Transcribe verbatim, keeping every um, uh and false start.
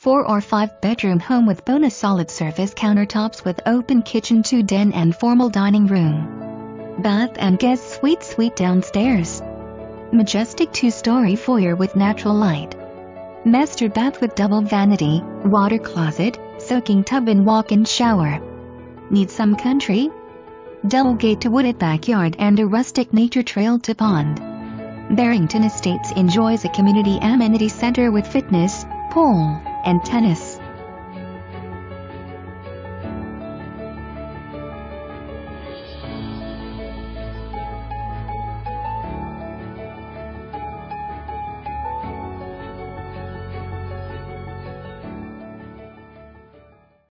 four or five bedroom home with bonus solid surface countertops with open kitchen, two den and formal dining room. Bath and guest suite suite downstairs. Majestic two-story foyer with natural light. Master bath with double vanity, water closet, soaking tub and walk-in shower. Need some country? Double gate to wooded backyard and a rustic nature trail to pond. Barrington Estates enjoys a community amenity center with fitness, pool, and tennis.